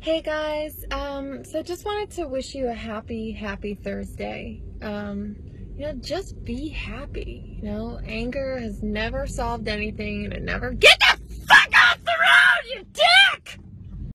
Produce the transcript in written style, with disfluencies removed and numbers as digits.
Hey guys, so just wanted to wish you a happy Thursday. Just be happy. Anger has never solved anything and it never get the fuck off the road, you dick!